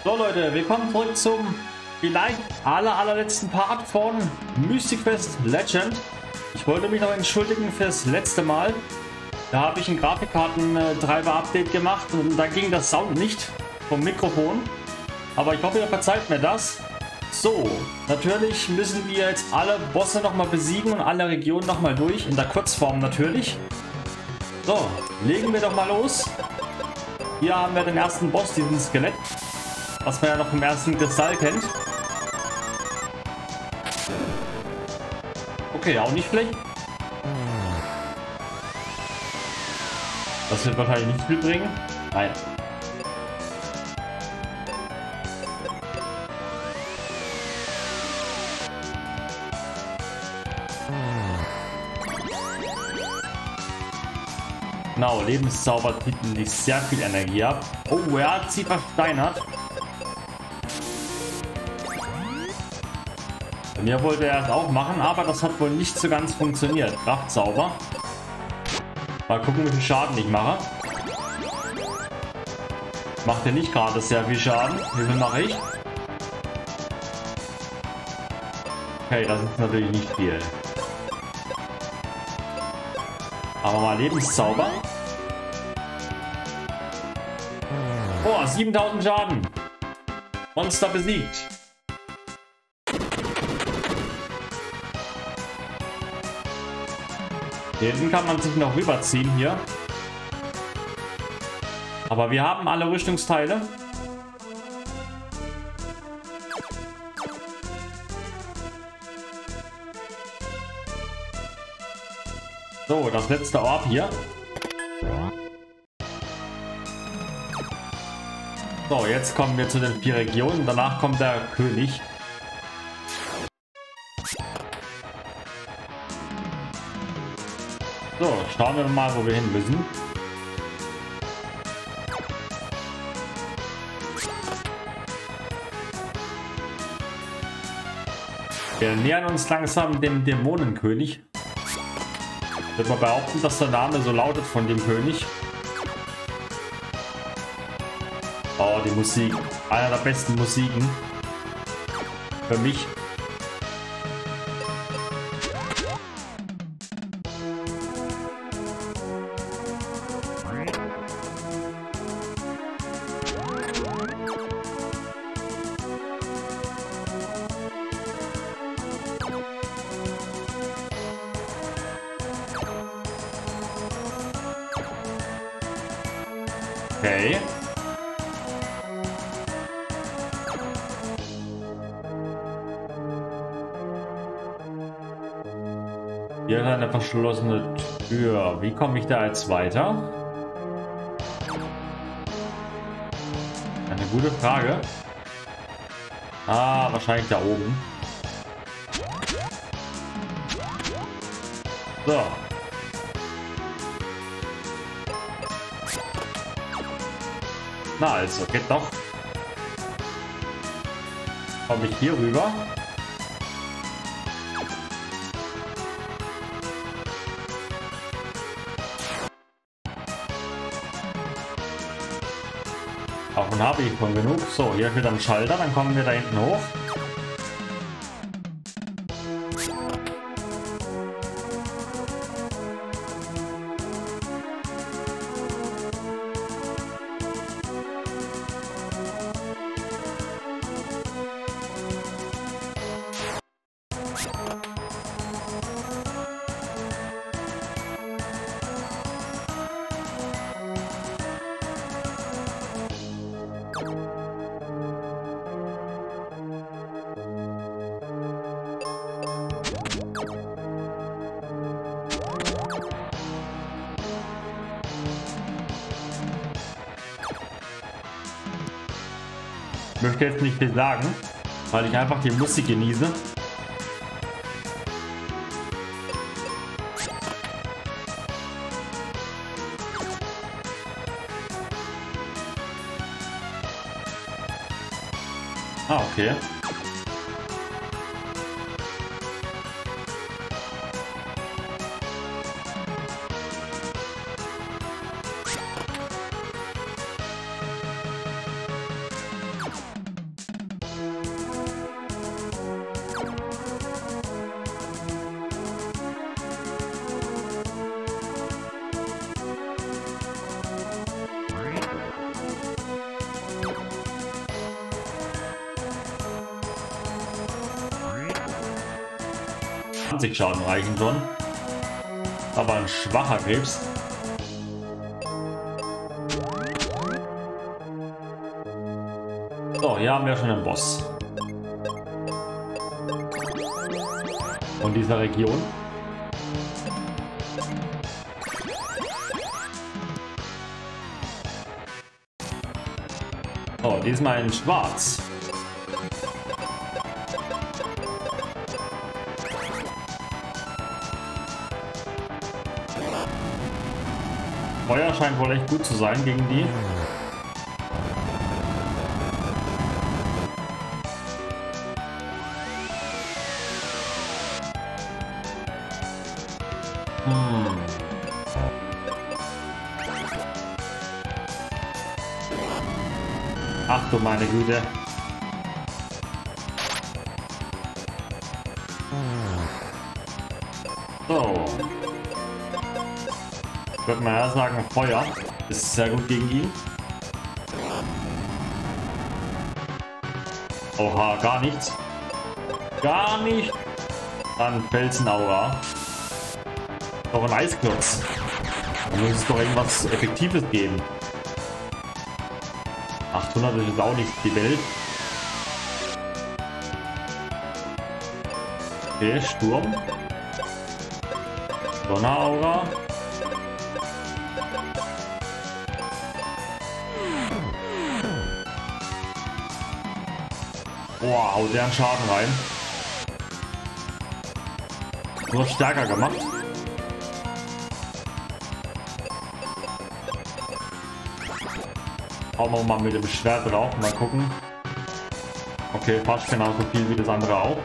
So Leute, willkommen zurück zum vielleicht allerletzten Part von Mythic Quest Legend. Ich wollte mich noch entschuldigen fürs letzte Mal. Da habe ich ein Grafikkartentreiber-Update gemacht und da ging das Sound nicht vom Mikrofon. Aber ich hoffe, ihr verzeiht mir das. So, natürlich müssen wir jetzt alle Bosse nochmal besiegen und alle Regionen nochmal durch, in der Kurzform natürlich. So, legen wir doch mal los. Hier haben wir den ersten Boss, diesen Skelett, was man ja noch vom ersten Kristall kennt. Okay, auch nicht schlecht. Das wird wahrscheinlich nicht viel bringen. Nein. Genau, Lebenszauber zieht nicht sehr viel Energie ab. Oh, er hat sie versteinert. Bei mir wollte er es auch machen, aber das hat wohl nicht so ganz funktioniert. Kraftzauber. Mal gucken, wie viel Schaden ich mache. Macht er nicht gerade sehr viel Schaden. Wie viel mache ich? Okay, das ist natürlich nicht viel. Aber mal Lebenszauber. Oh, 7000 Schaden. Monster besiegt. Hier hinten kann man sich noch rüberziehen hier. Aber wir haben alle Rüstungsteile. So, das letzte Orb hier. So, jetzt kommen wir zu den 4 Regionen. Danach kommt der König. So, schauen wir mal, wo wir hin müssen. Wir nähern uns langsam dem Dämonenkönig. Ich würde mal behaupten, dass der Name so lautet von dem König. Oh, die Musik. Einer der besten Musiken. Für mich. Okay. Hier ist eine verschlossene Tür. Wie komme ich da jetzt weiter? Eine gute Frage. Ah, wahrscheinlich da oben. So. Na also, geht doch. Komme ich hier rüber? Davon habe ich schon genug. So, hier ist wieder ein Schalter, dann kommen wir da hinten hoch. Ich möchte jetzt nicht viel sagen, weil ich einfach die Musik genieße. Ah, okay. 20 Schaden reichen schon. Aber ein schwacher Krebs. So, hier haben wir schon einen Boss. Von dieser Region. Oh, diesmal in Schwarz. Feuer scheint wohl echt gut zu sein gegen die. Ach du meine Güte. So. Ich würde mal sagen, Feuer ist sehr gut gegen ihn. Oha, gar nichts. Gar nicht. Dann Felsenaura. Doch ein Eisklotz. Da muss es doch irgendwas Effektives geben. 800 ist auch nicht die Welt. Okay, Sturm. Donneraura. Wow, haut der einen Schaden rein. Nur stärker gemacht. Hauen wir mal mit dem Schwert drauf. Mal gucken. Okay, fast genauso viel wie das andere auch.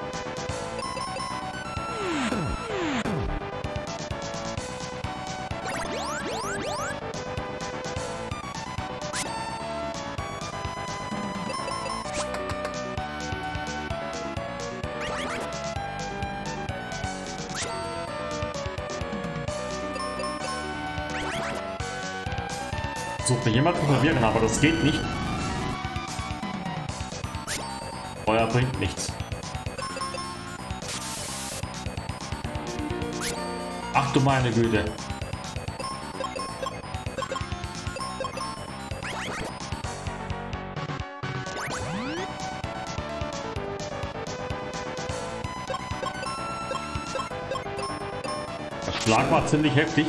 Versucht mich jemand zu verwirren, aber das geht nicht. Feuer bringt nichts. Ach du meine Güte. Der Schlag war ziemlich heftig.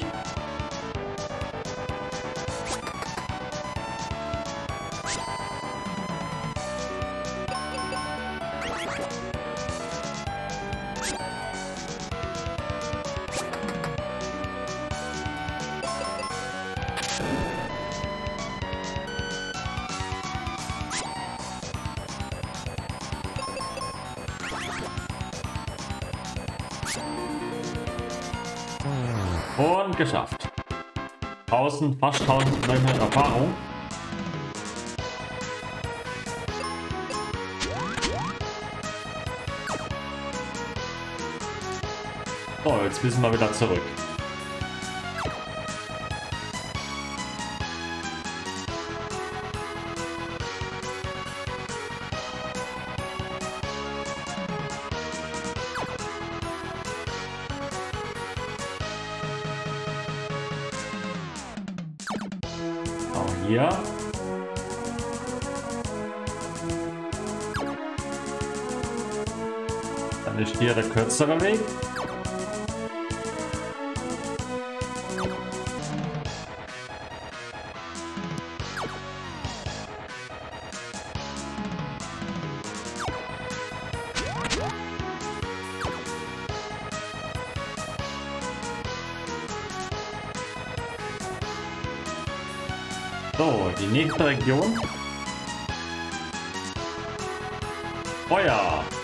Und geschafft. 1000, fast 1900 Erfahrung. So, jetzt müssen wir wieder zurück. Hier. Dann ist hier der kürzere Weg. So, die nächste Region. Feuer.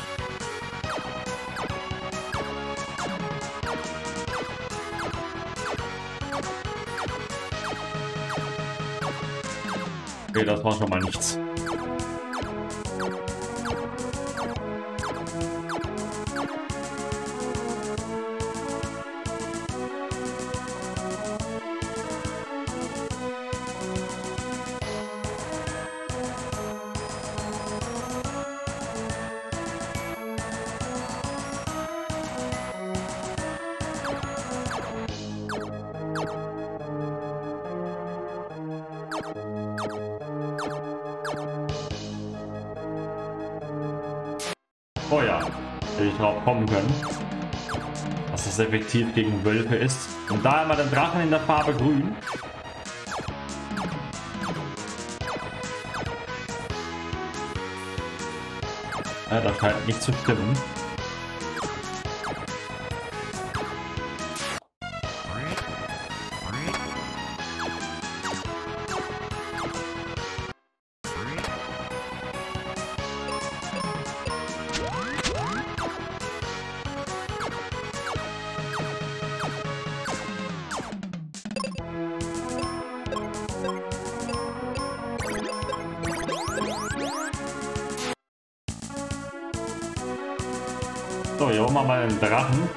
Okay, das war schon mal nichts. Oh ja, hätte ich drauf kommen können, dass das effektiv gegen Wölfe ist. Und da einmal den Drachen in der Farbe grün. Ja, das scheint nicht zu stimmen. So, hier holen wir mal den Drachen.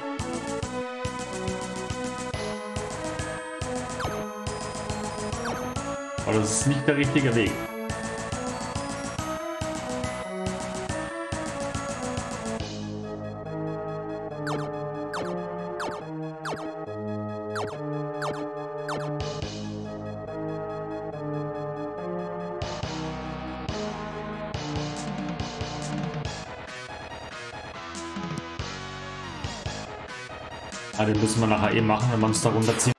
Aber das ist nicht der richtige Weg. Ah, den müssen wir nachher eh machen, wenn man es da runterzieht.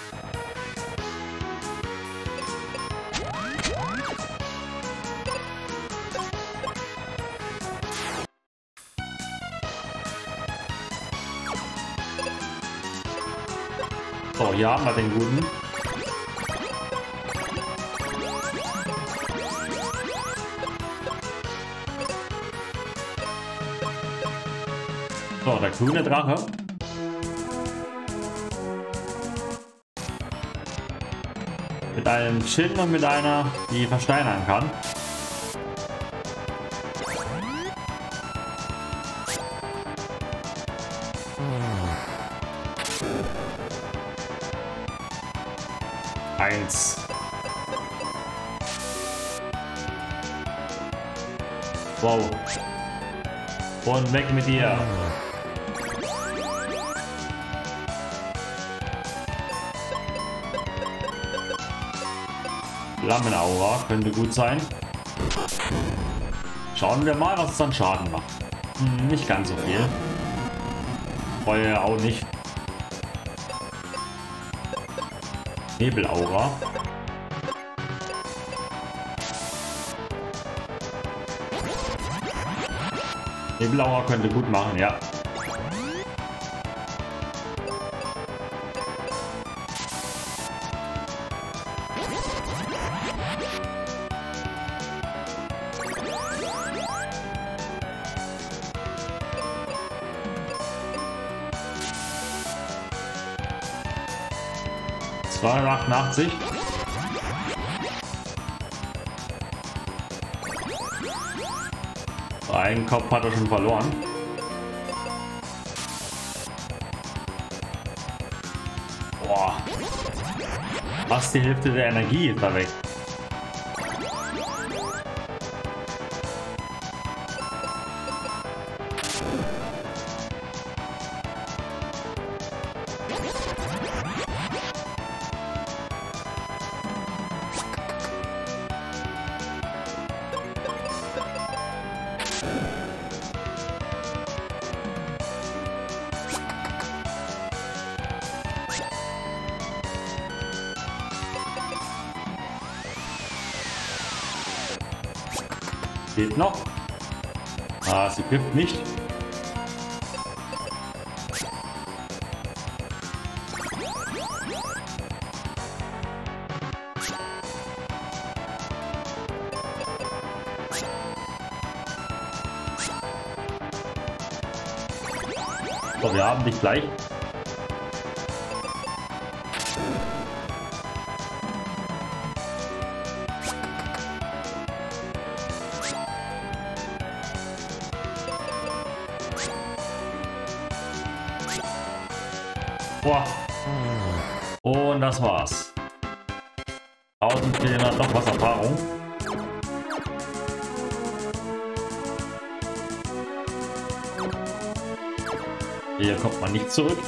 So, hier haben wir den guten. So, der grüne Drache. Mit einem Chin und mit einer, die versteinern kann. Eins. Wow. Und weg mit dir. Flammenaura könnte gut sein. Schauen wir mal, was es an Schaden macht. Nicht ganz so viel. Feuer auch nicht. Nebelaura. Nebelaura könnte gut machen, ja. Das war 88. Einen Kopf hat er schon verloren. Boah. Fast die Hälfte der Energie ist da weg. Geht noch. Ah, sie trifft nicht. So, wir haben dich gleich. Boah. Und das war's. 1400 noch was Erfahrung. Hier kommt man nicht zurück.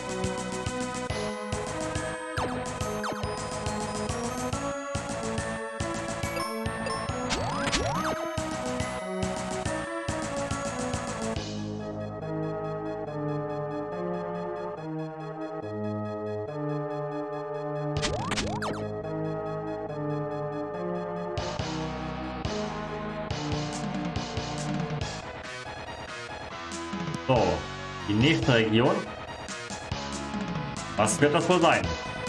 So, die nächste Region. Was wird das wohl sein?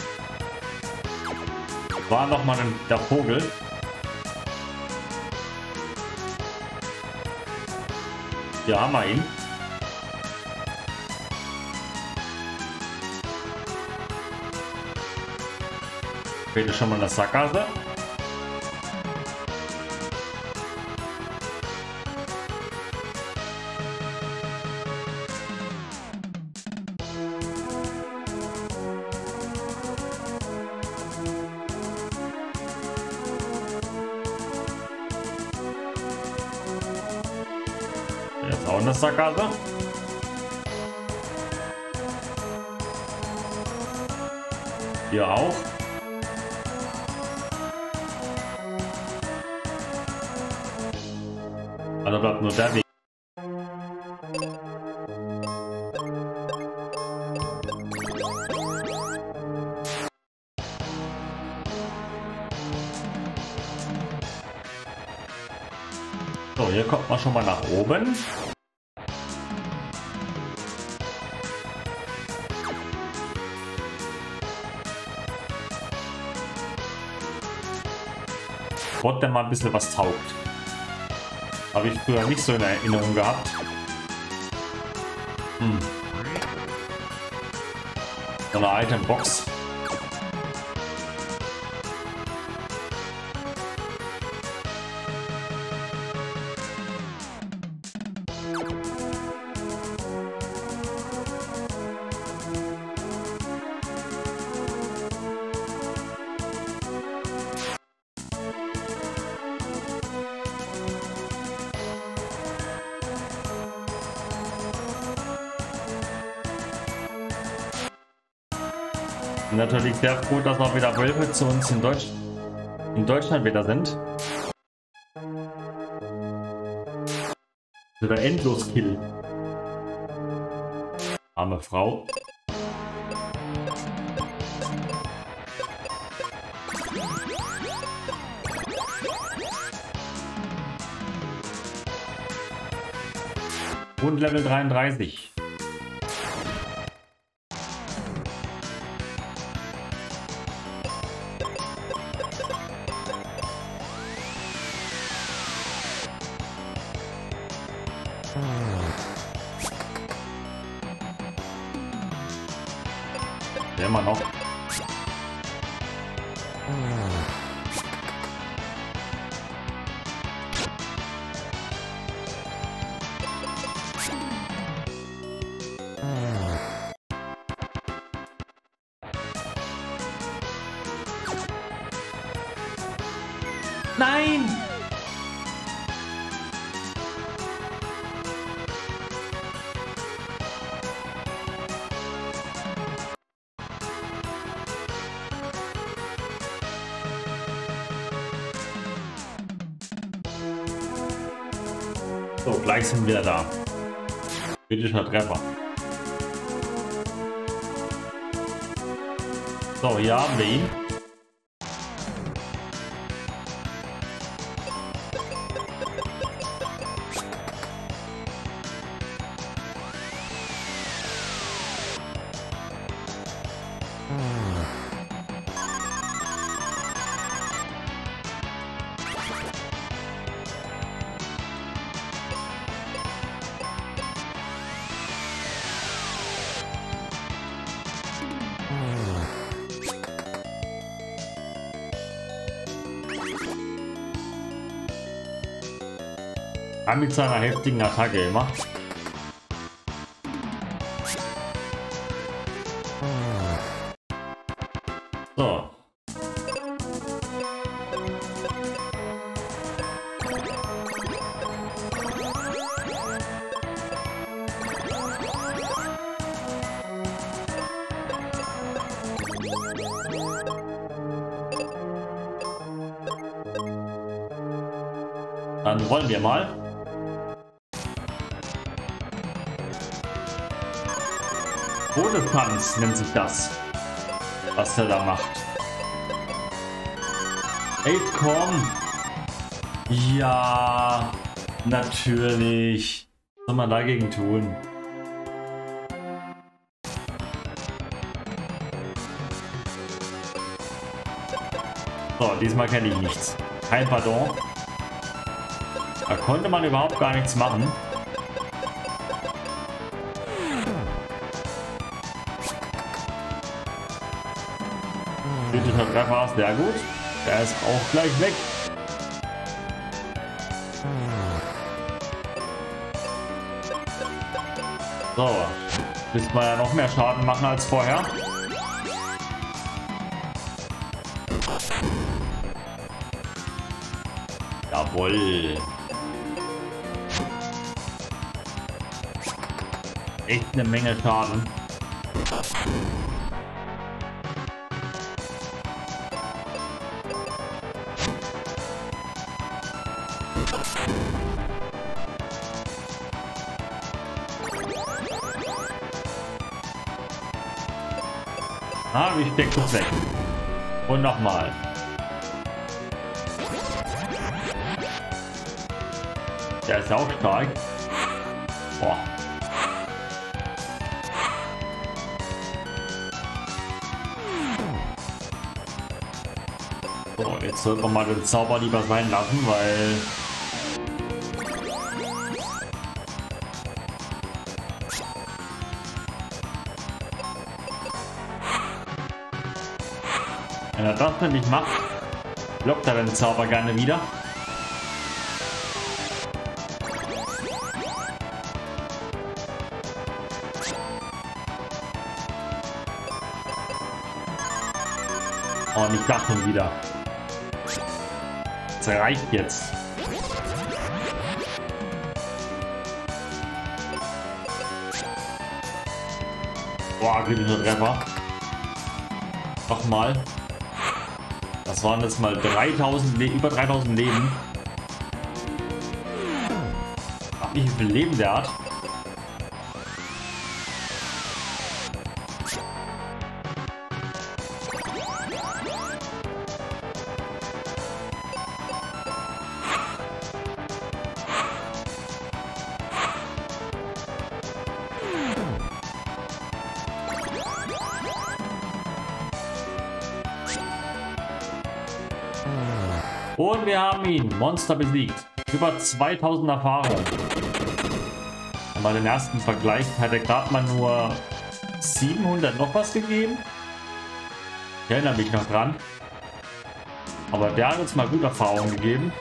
War nochmal der Vogel. Hier haben wir ihn. Bitte schon mal eine Sackgasse. Jetzt auch eine Sackgasse. Hier auch. Also bleibt nur der Weg. So, hier kommt man schon mal nach oben. Gott, der mal ein bisschen was taugt. Habe ich früher nicht so in Erinnerung gehabt. So eine Itembox. Bin natürlich sehr froh, dass auch wieder Wölfe zu uns in Deutschland wieder sind. Der Endlos-Kill. Arme Frau. Und Level 33. Immer noch. Nein! So, gleich sind wir da. Kritischer Treffer. So, hier haben wir ihn. Mit seiner heftigen Attacke immer. So. Dann wollen wir mal. Bodetanz nennt sich das, was er da macht. 8-Korn. Ja, natürlich. Was soll man dagegen tun? So, diesmal kenne ich nichts. Kein Pardon. Da konnte man überhaupt gar nichts machen. Kritischer Treffer, sehr gut. Der ist auch gleich weg. So, müssen wir ja noch mehr Schaden machen als vorher. Jawohl. Echt eine Menge Schaden. Ah, wie steckt das weg? Und nochmal. Der ist ja auch stark. Boah. So, jetzt sollten wir mal den Zauber lieber sein lassen, weil... Wenn er das denn nicht macht, blockt er den Zauber gerne wieder. Oh, nicht das schon wieder. Das reicht jetzt. Boah, kritischer Treffer. Nochmal. Das waren jetzt mal 3000 über 3000 Leben. Ach, wie viel Leben der hat. Und wir haben ihn, Monster besiegt. Über 2000 Erfahrung. Wenn man den ersten Vergleich hat er gerade mal nur 700 noch was gegeben. Ich erinnere mich noch dran. Aber der hat uns mal gut Erfahrung gegeben.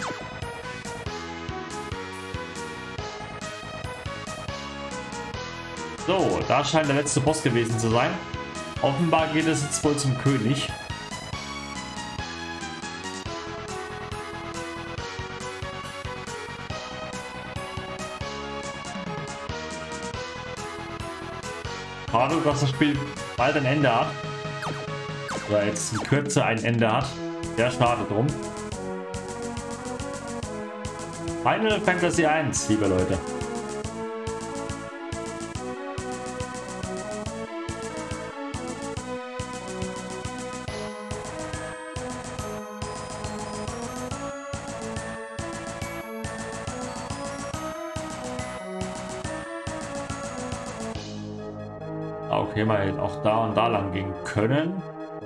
So, da scheint der letzte Boss gewesen zu sein. Offenbar geht es jetzt wohl zum König. Schade, dass das Spiel bald ein Ende hat. Oder jetzt in Kürze ein Ende hat. Sehr schade drum. Final Fantasy 1, liebe Leute. Okay, mal jetzt auch da und da lang gehen können.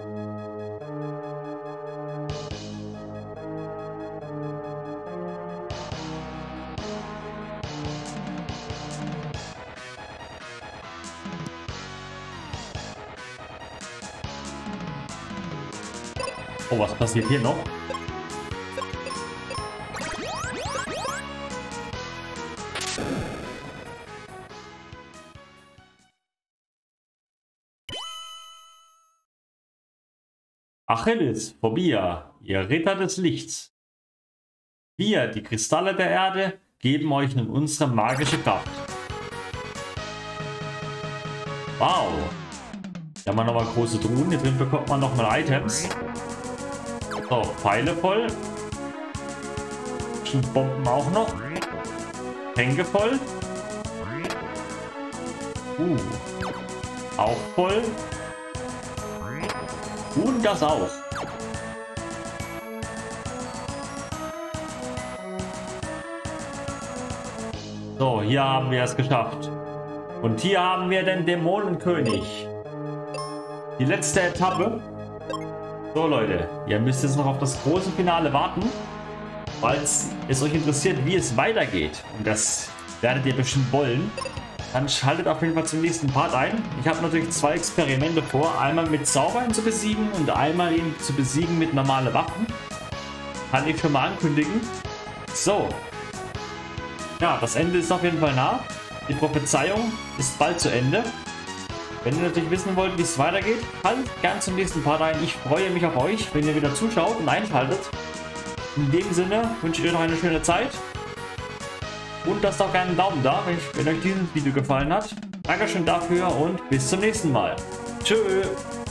Oh, was passiert hier noch? Achilles, Phobia, ihr Ritter des Lichts. Wir, die Kristalle der Erde, geben euch nun unsere magische Kraft. Wow. Hier haben wir nochmal große Truhen. Hier drin bekommt man nochmal Items. So, Pfeile voll. Bomben auch noch. Tränke voll. Auch voll. Und das auch. So, hier haben wir es geschafft. Und hier haben wir den Dämonenkönig. Die letzte Etappe. So Leute, ihr müsst jetzt noch auf das große Finale warten, falls es euch interessiert, wie es weitergeht. Und das werdet ihr bestimmt wollen. Dann schaltet auf jeden Fall zum nächsten Part ein. Ich habe natürlich 2 Experimente vor. Einmal mit Zaubern zu besiegen und einmal ihn zu besiegen mit normalen Waffen. Kann ich schon mal ankündigen. So. Ja, das Ende ist auf jeden Fall nah. Die Prophezeiung ist bald zu Ende. Wenn ihr natürlich wissen wollt, wie es weitergeht, schaltet gerne zum nächsten Part ein. Ich freue mich auf euch, wenn ihr wieder zuschaut und einschaltet. In dem Sinne wünsche ich euch noch eine schöne Zeit. Und lasst auch gerne einen Daumen da, wenn euch dieses Video gefallen hat. Dankeschön dafür und bis zum nächsten Mal. Tschüss.